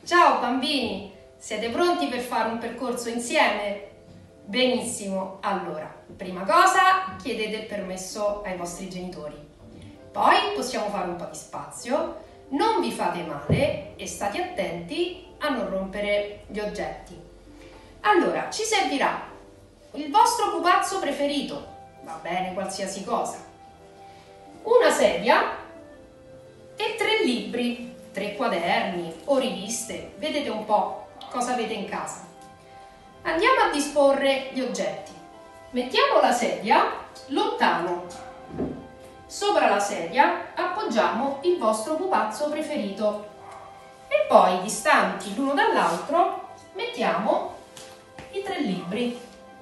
Ciao bambini, siete pronti per fare un percorso insieme? Benissimo, allora, prima cosa chiedete il permesso ai vostri genitori, poi possiamo fare un po' di spazio, non vi fate male e state attenti a non rompere gli oggetti. Allora, ci servirà il vostro pupazzo preferito, va bene qualsiasi cosa, una sedia e 3 libri, 3 quaderni o riviste, vedete un po' cosa avete in casa. Andiamo a disporre gli oggetti. Mettiamo la sedia lontano. Sopra la sedia appoggiamo il vostro pupazzo preferito e poi, distanti l'uno dall'altro, mettiamo i 3 libri.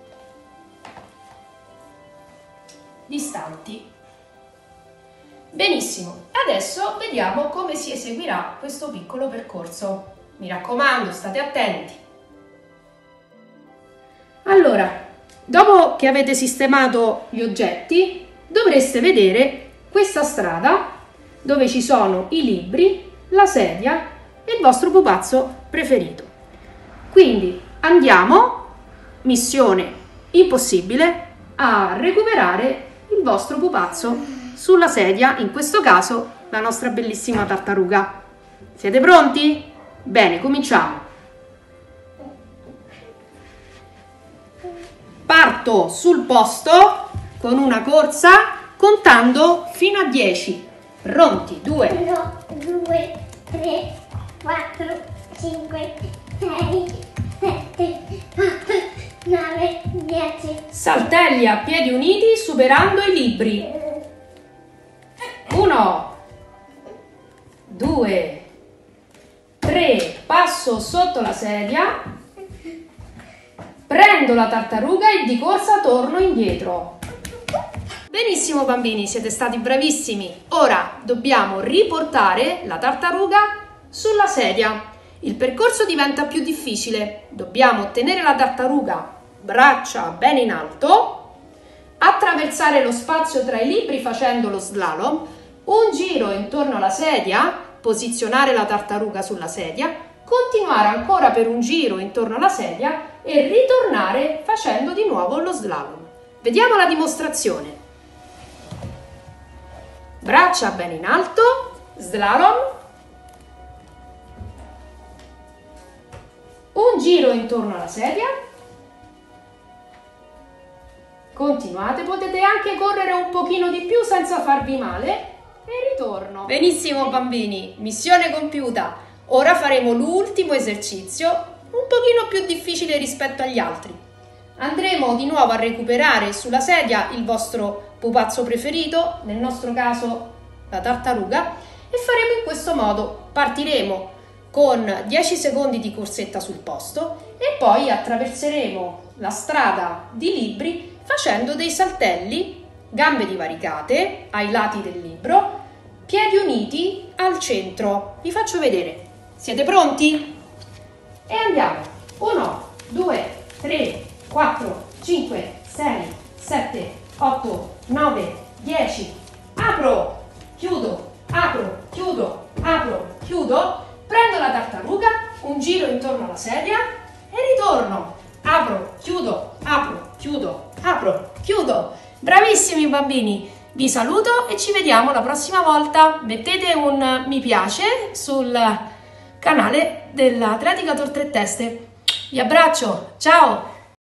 Distanti. Benissimo, adesso vediamo come si eseguirà questo piccolo percorso. Mi raccomando, state attenti. Allora, dopo che avete sistemato gli oggetti, dovreste vedere questa strada dove ci sono i libri, la sedia e il vostro pupazzo preferito. Quindi andiamo, missione impossibile, a recuperare il vostro pupazzo sulla sedia, in questo caso la nostra bellissima tartaruga. Siete pronti? Bene, cominciamo. Parto sul posto con una corsa contando fino a 10. Pronti? 2, 1, 2, 3, 4, 5, 6, 7, 8, 9, 10. Saltelli a piedi uniti superando i libri. 1, 2, 3, passo sotto la sedia, prendo la tartaruga e di corsa torno indietro. Benissimo bambini, siete stati bravissimi. Ora dobbiamo riportare la tartaruga sulla sedia. Il percorso diventa più difficile. Dobbiamo tenere la tartaruga braccia bene in alto, attraversare lo spazio tra i libri facendo lo slalom, un giro intorno alla sedia, posizionare la tartaruga sulla sedia, continuare ancora per un giro intorno alla sedia e ritornare facendo di nuovo lo slalom. Vediamo la dimostrazione. Braccia bene in alto, slalom, un giro intorno alla sedia, continuate, potete anche correre un pochino di più senza farvi male e ritorno. Benissimo bambini, missione compiuta. Ora faremo l'ultimo esercizio, un pochino più difficile rispetto agli altri. Andremo di nuovo a recuperare sulla sedia il vostro pupazzo preferito, nel nostro caso la tartaruga, e faremo in questo modo. Partiremo con 10 secondi di corsetta sul posto e poi attraverseremo la strada di libri facendo dei saltelli, gambe divaricate ai lati del libro, piedi uniti al centro. Vi faccio vedere. Siete pronti? E andiamo. 1, 2, 3, 4, 5, 6, 7, 8, 9, 10. Apro, chiudo, apro, chiudo, apro, chiudo. Prendo la tartaruga, un giro intorno alla sedia e ritorno. Apro, chiudo, apro, chiudo, apro, chiudo. Bravissimi bambini! Vi saluto e ci vediamo la prossima volta. Mettete un mi piace sul canale dell'Atletica Tor 3 Teste. Vi abbraccio, ciao!